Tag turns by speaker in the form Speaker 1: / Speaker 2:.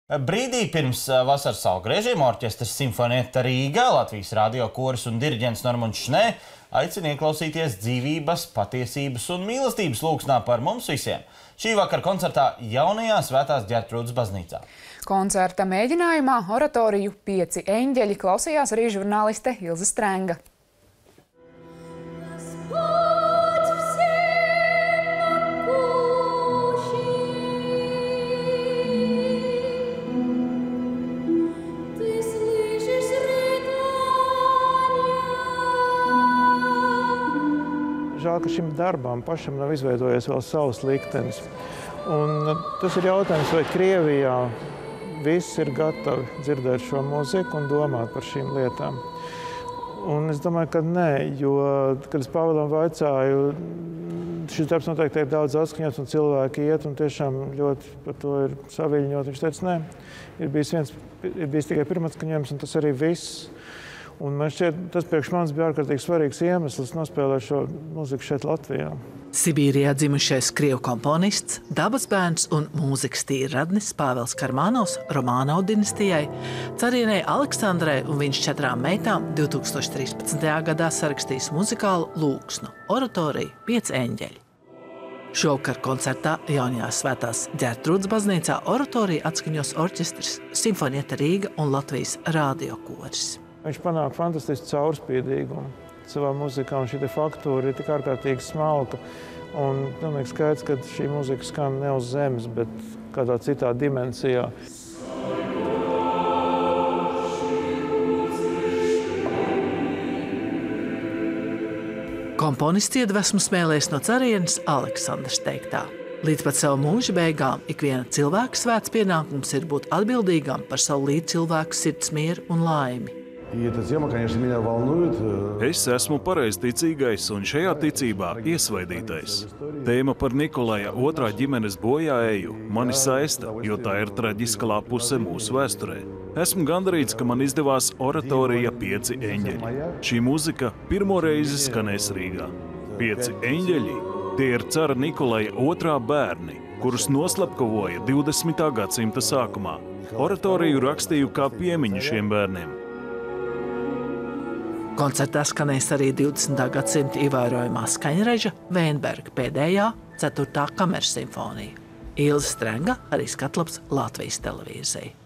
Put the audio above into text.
Speaker 1: Brīdī pirms vasaras saulgriežiem orķestris Simfonieta Rīga, Latvijas radio koris un diriģents Normunds Šnē aicina ieklausīties dzīvības, patiesības un mīlestības lūgsnā par mums visiem. Šī vakar koncertā jaunajā Svētās Ģertrūdes baznīcā.
Speaker 2: Koncerta mēģinājumā oratoriju 5 eņģeļi klausījās arī žurnāliste Ilze Strenga.
Speaker 3: Žēl, ka šim darbam pašam nav izveidojies vēl savs liktenis. Un tas ir jautājums, vai Krievijā viss ir gatavi dzirdēt šo mūziku un domāt par šīm lietām. Un es domāju, ka nē, jo, kad es Pāvēlam vaicāju, šis darbs noteikti ir daudz atskaņots un cilvēki iet un tiešām ļoti par to ir saviļņot. Viņš teica, nē, ir bijis tikai pirmatskaņojums un tas arī viss. Un man šķiet, tas priekš manis bija ārkārtīgi svarīgs iemesls nospēlēt šo mūziku šeit Latvijā.
Speaker 4: Sibīrijā dzimušais krievu komponists, dabas bērns un mūzikas tīrradnis Pāvels Karmanovs Romanovs dinastijai, carienei Aleksandrai un viņas 4 meitām 2013. gadā sarakstījis muzikālu lūgsnu oratoriju 5 eņģeļi. Šovakar koncertā jaunajā Svētās Ģertrūdes baznīcā oratoriju atskaņos orķestris Simfonieta Rīga un Latvijas radio koris.
Speaker 3: Viņš panāk fantastisku caurspīdīgumu savā muzikā, un šī faktūra ir tik ārkārtīgi smalka. Un pilnīgi skaidrs, ka šī muzika skan ne uz zemes, bet kādā citā dimensijā.
Speaker 4: Komponists iedvesmu smēlēs no carienes Aleksandras teiktā. Līdz pat savu mūža beigām ikviena cilvēka svēts pienākums ir būt atbildīgam par savu līdzcilvēku sirds mieru un laimi.
Speaker 5: Es esmu pareizticīgais un šajā ticībā iesvaidītais. Tēma par Nikolaja 2. ģimenes bojāeju mani saista, jo tā ir traģiska lapuse mūsu vēsturē. Esmu gandarīts, ka man izdevās oratorija 5 eņģeļi. Šī muzika pirmo reizi skanēs Rīgā. 5 eņģeļi – tie ir cara Nikolaja 2. bērni, kurus noslepkavoja 20. gadsimta sākumā. Oratoriju rakstīju kā piemiņu šiem bērniem.
Speaker 4: Koncertā skanēs arī 20. gadsimta ievērojamā skaņreža Veinberga pēdējā 4. kameras simfonija. Ilze Strenga, arī skatlaps Latvijas televīzija.